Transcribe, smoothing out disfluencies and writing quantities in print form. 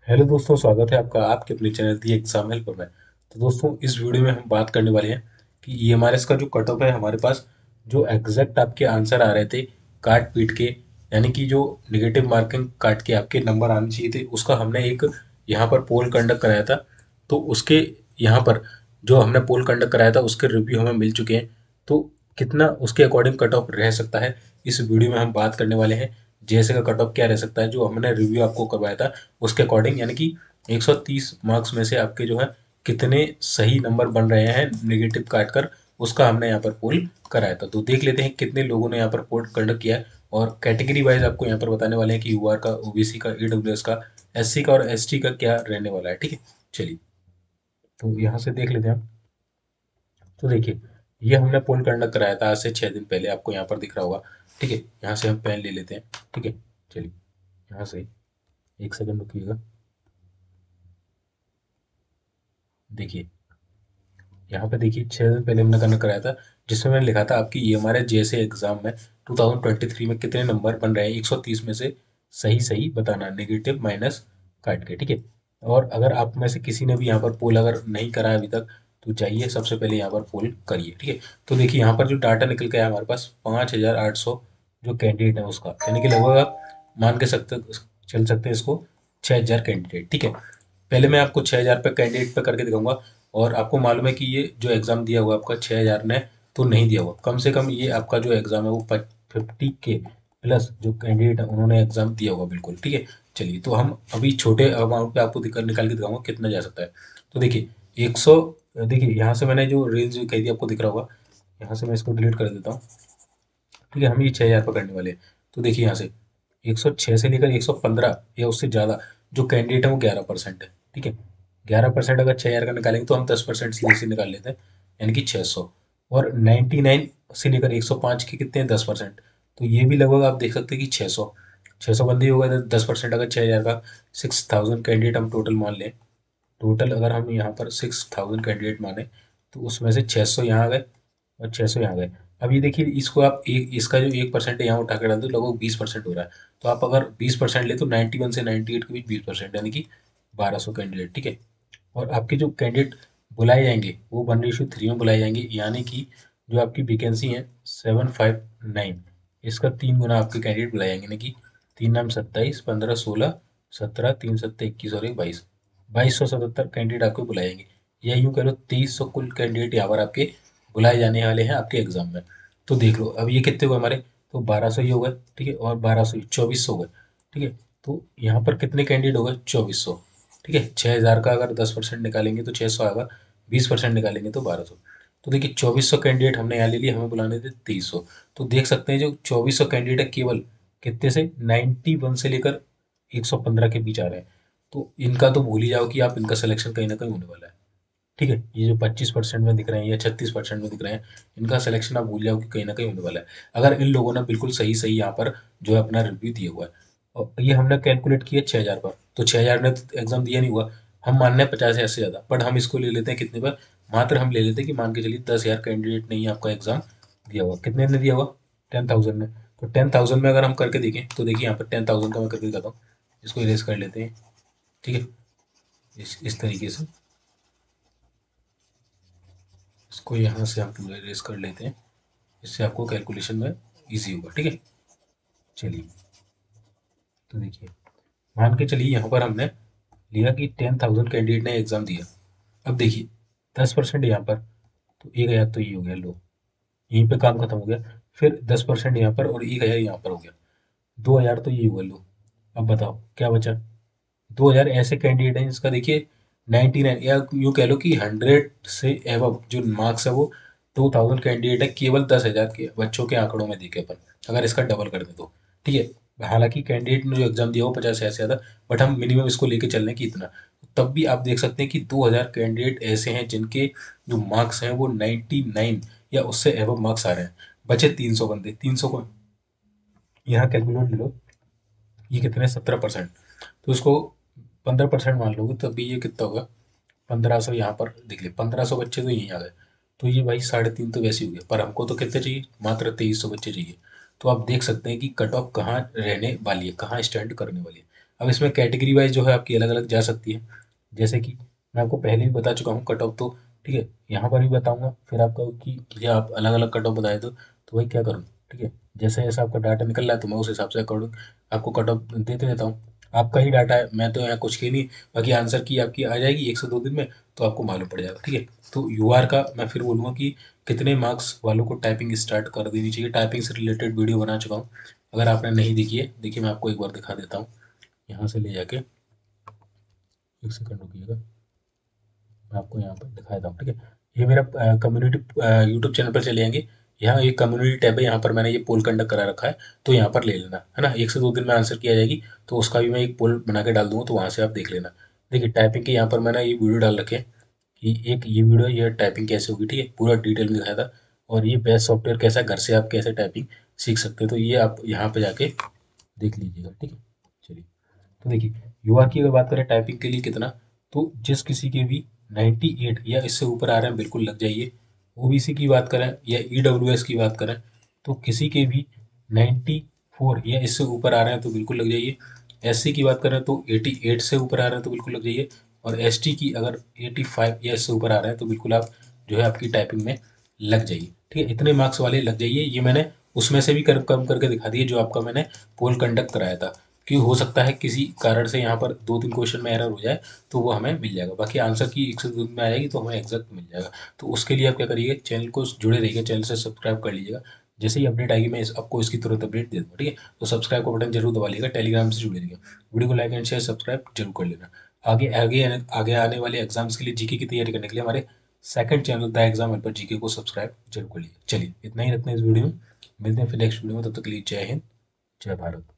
Hello दोस्तों, स्वागत है आपका आपके अपने चैनल दी एग्जाम हेल्पर में। तो दोस्तों, इस वीडियो में हम बात करने वाले हैं कि ईएमआरएस का जो कट ऑफ है हमारे पास, जो एग्जैक्ट आपके आंसर आ रहे थे काट पीट के, यानी कि जो निगेटिव मार्किंग काट के आपके नंबर आने चाहिए थे, उसका हमने एक यहाँ पर पोल कंडक्ट कराया था। तो उसके यहाँ पर जो हमने पोल कंडक्ट कराया था उसके रिव्यू हमें मिल चुके हैं। तो कितना उसके अकॉर्डिंग कट ऑफ रह सकता है, इस वीडियो में हम बात करने वाले हैं। जैसे का कट ऑफ क्या रह सकता है, जो हमने रिव्यू आपको करवाया था उसके अकॉर्डिंग, यानी कि 130 मार्क्स में से आपके जो है कितने सही नंबर बन रहे हैं नेगेटिव काट कर, उसका हमने यहाँ पर पोल कराया था। तो देख लेते हैं कितने लोगों ने यहाँ पर पोल कंडक्ट किया है, और कैटेगरी वाइज आपको यहाँ पर बताने वाले हैं कि यूआर का, ओबीसी का, ईडब्ल्यूएस का, एससी का और एसटी का क्या रहने वाला है। ठीक है, चलिए तो यहाँ से देख लेते हैं हम। तो देखिए, ये हमने पोल कंडक्ट कराया था आज से 6 दिन पहले, आपको यहाँ पर दिख रहा होगा। ठीक है, यहाँ से हम पेन ले लेते हैं। ठीक है, चलिए यहाँ से एक सेकंड रुकिएगा। देखिए, यहाँ पे देखिए 6 दिन पहले हमने कनेक्ट कराया था, जिसमें मैंने लिखा था आपकी ईएमआरएस जैसे एग्जाम में 2023 में कितने नंबर बन रहे हैं 130 में से, सही सही बताना, नेगेटिव माइनस काट के। ठीक है, और अगर आप में से किसी ने भी यहाँ पर पोल अगर नहीं करा है अभी तक, तो जाइए सबसे पहले यहाँ पर पोल करिए। ठीक है, तो देखिए यहाँ पर जो डाटा निकल के आया हमारे पास 5,800 जो कैंडिडेट है उसका, यानी कि लगभग आप मान के सकते चल सकते हैं इसको 6,000 कैंडिडेट। ठीक है, पहले मैं आपको 6,000 पे कैंडिडेट पे करके दिखाऊंगा। और आपको मालूम है कि ये जो एग्ज़ाम दिया हुआ आपका 6,000 ने तो नहीं दिया हुआ, कम से कम ये आपका जो एग्ज़ाम है वो 50 के प्लस जो कैंडिडेट है उन्होंने एग्ज़ाम दिया हुआ बिल्कुल। ठीक है, चलिए तो हम अभी छोटे अमाउंट पे आपको निकाल के दिखाऊंगा कितना जा सकता है। तो देखिए 100, देखिए यहाँ से मैंने जो रेंज कही थी आपको दिख रहा होगा, यहाँ से मैं इसको डिलीट कर देता हूँ। ठीक है, हम ये 6,000 पर करने वाले हैं। तो देखिए यहाँ से 106 से लेकर 115 या उससे ज़्यादा जो कैंडिडेट है वो 11% है। ठीक है, 11% अगर 6,000 का निकालेंगे तो हम 10% सीधे से निकाल लेते हैं, यानी कि 600। और 99 से लेकर 105 के कितने हैं, 10%। तो ये भी लगभग आप देख सकते हैं कि 600 बंदे ही होगा, 10% अगर 6,000 का 6,000 कैंडिडेट हम टोटल मान लें। टोटल अगर हम यहाँ पर 6,000 कैंडिडेट माने, तो उसमें से 600 यहाँ आ गए और 600 यहाँ गए। अब ये देखिए, इसको आप एक, इसका जो 1% है यहाँ उठा के डाल दो, लगभग 20% हो रहा है। तो आप अगर 20% ले तो 91 से 98 के बीच 20%, यानी कि 1,200 कैंडिडेट। ठीक है, और आपके जो कैंडिडेट बुलाए जाएंगे वो 1:3 में बुलाए जाएंगे, यानी कि जो आपकी वैकेंसी है 759, इसका 3 गुना आपके कैंडिडेट बुलाए जाएंगे, यानी कि 3 नाम 27, 15, 16, 17, 3 7 21 और 1 22, 2,277 कैंडिडेट आपको बुलाए जाएंगे। या यूँ कह लो 2,300 कुल कैंडिडेट यहाँ पर आपके बुलाए जाने वाले हैं आपके एग्जाम में। तो देख लो अब ये कितने हुए हमारे, तो 1,200 ही हो गए। ठीक है, और 1,200 2400 हो गए। ठीक है, तो यहाँ पर कितने कैंडिडेट हो गए, 2400। ठीक है, 6,000 का अगर 10% निकालेंगे तो 600 आएगा, 20% निकालेंगे तो 1,200। तो देखिए 2,400 कैंडिडेट हमने यहाँ ले लिए, हमें बुलाने थे 2,300। तो देख सकते हैं जो 2,400 कैंडिडेट है केवल कितने से, 91 से लेकर 115 के बीच आ रहे हैं। तो इनका तो भूल ही जाओ कि आप इनका सिलेक्शन कहीं ना कहीं होने वाला है। ठीक है, ये जो 25% में दिख रहे हैं या 36% में दिख रहे हैं, इनका सिलेक्शन आप भूल जाओ कि कहीं ना कहीं होने वाला है, अगर इन लोगों ने बिल्कुल सही सही यहाँ पर जो है अपना रिव्यू दिया हुआ है। और ये हमने कैलकुलेट किया 6,000 पर, तो 6,000 ने तो एग्जाम दिया नहीं हुआ। हम मान रहे हैं 50,000 से ज़्यादा, बट हम इसको ले लेते हैं कितने पर, मात्र हम ले लेते हैं कि मान के चलिए 10,000 कैंडिडेट ने ही आपका एग्जाम दिया हुआ। कितने ने दिया हुआ, 10,000 ने। तो 10,000 में अगर हम करके देखें तो देखिए यहाँ पर 10,000 का मैं करके दिखाता हूँ। इसको इरेज कर लेते हैं। ठीक है, इस तरीके से इसको यहाँ से हम पूरा इरेज कर लेते हैं। इससे आपको कैलकुलेशन में इजी होगा। ठीक है, चलिए तो देखिए, मान के चलिए यहाँ पर हमने लिया कि 10,000 कैंडिडेट ने एग्जाम दिया। अब देखिए 10% यहाँ पर, तो 1,000 तो ये हो गया, लो यहीं पे काम खत्म हो गया। फिर 10% यहाँ पर और 1,000 यहाँ पर हो गया, 2,000 तो ये हुआ, लो अब बताओ क्या बचा। 2,000 ऐसे कैंडिडेट हैं जिसका देखिए 99 या यूँ कह लो कि 100 से एवब जो मार्क्स है वो 2,000 कैंडिडेट है केवल 10,000 के बच्चों के आंकड़ों में देखे अपन, अगर इसका डबल कर दें तो। ठीक है, हालांकि कैंडिडेट ने जो एग्जाम दिया वो 50,000 से ज़्यादा, बट हम मिनिमम इसको लेके चल रहे हैं कि इतना। तब भी आप देख सकते हैं कि 2,000 कैंडिडेट ऐसे हैं जिनके जो मार्क्स हैं वो 99 या उससे एवब मार्क्स आ रहे हैं। बचे 300 बंदे, 300 को यहाँ कैलकुलेट लो, ये कितने, 17%। तो इसको 15% मान लोगे तब भी ये कितना होगा, 1,500। यहाँ पर देख ले 1,500 बच्चे तो यहीं आ गए। तो ये भाई 3.5 तो वैसे ही हो गए, पर हमको तो कितने चाहिए, मात्र 2,300 बच्चे चाहिए। तो आप देख सकते हैं कि कट ऑफ कहाँ रहने वाली है, कहाँ स्टैंड करने वाली है। अब इसमें कैटेगरी वाइज जो है आपकी अलग अलग जा सकती है, जैसे कि मैं आपको पहले भी बता चुका हूँ कट ऑफ, तो ठीक है यहाँ पर भी बताऊंगा, फिर आपका कि भैया आप अलग अलग कट ऑफ बताए तो वही क्या करूँ, ठीक है। जैसे जैसे आपका डाटा निकल रहा है तो मैं उस हिसाब से अकॉर्डिंग आपको कट ऑफ देते रहता हूँ। आपका ही डाटा है, मैं तो यहाँ कुछ की नहीं, बाकी आंसर की आपकी आ जाएगी 1 से 2 दिन में, तो आपको मालूम पड़ जाएगा, ठीक है। तो यूआर का मैं फिर बोलूँगा कि कितने मार्क्स वालों को टाइपिंग स्टार्ट कर देनी चाहिए। टाइपिंग से रिलेटेड वीडियो बना चुका हूँ, अगर आपने नहीं देखी है देखिए मैं आपको एक बार दिखा देता हूँ। यहाँ से ले जाके 1 सेकंड रुकिएगा, मैं आपको यहाँ पर दिखा देता हूँ, ठीक है। ये मेरा कम्युनिटी यूट्यूब चैनल पर चले जाएंगे, यहाँ एक कम्युनिटी टैब है, यहाँ पर मैंने ये पोल कंडक्ट करा रखा है, तो यहाँ पर ले लेना है ना। 1 से 2 दिन में आंसर किया जाएगी, तो उसका भी मैं एक पोल बना के डाल दूंगा, तो वहाँ से आप देख लेना। देखिए टाइपिंग के यहाँ पर मैंने ये वीडियो डाल रखे हैं कि एक ये वीडियो, ये टाइपिंग कैसे होगी, ठीक है, पूरा डिटेल में दिखाया था। और ये बेस्ट सॉफ्टवेयर कैसा है, घर से आप कैसे टाइपिंग सीख सकते हो, तो ये आप यहाँ पे जाके देख लीजिएगा, ठीक है। चलिए, तो देखिए युवा की अगर बात करें टाइपिंग के लिए कितना, तो जिस किसी के भी 98 या इससे ऊपर आ रहे हैं बिल्कुल लग जाइए। ओबीसी की बात करें या ईडब्ल्यूएस की बात करें, तो किसी के भी 94 या इससे ऊपर आ रहे हैं तो बिल्कुल लग जाइए। एससी की बात करें तो 88 से ऊपर आ रहे हैं तो बिल्कुल लग जाइए। और एसटी की अगर 85 या इससे ऊपर आ रहे हैं तो बिल्कुल आप जो है आपकी टाइपिंग में लग जाइए, ठीक है। इतने मार्क्स वाले लग जाइए, ये मैंने उसमें से भी कम करके दिखा दिए जो आपका मैंने पोल कंडक्ट कराया था, कि हो सकता है किसी कारण से यहाँ पर 2-3 क्वेश्चन में एरर हो जाए, तो वो हमें मिल जाएगा। बाकी आंसर की 1 से 2 दिन में आ जाएगी तो हमें एग्जैक्ट मिल जाएगा। तो उसके लिए आप क्या करिएगा, चैनल को जुड़े रहिएगा, चैनल से सब्सक्राइब कर लीजिएगा। जैसे ही अपडेट आएगी मैं आपको इसकी तुरंत अपडेट दे दूँगा, ठीक है। तो सब्सक्राइब का बटन जरूर दबा लीजिएगा, टेलीग्राम से जुड़े रहिएगा। वीडियो को लाइक एंड शेयर सब्सक्राइब जरूर कर लेना। आगे आगे आगे आने वाले एग्जाम्स के लिए, जीके की तैयारी करने के लिए हमारे second channel the exam helper GK को सब्सक्राइब जरूर कर लीजिए। चलिए इतना ही रखते हैं इस वीडियो में, मिलते हैं फिर नेक्स्ट वीडियो में, तब तक के लिए जय हिंद, जय भारत।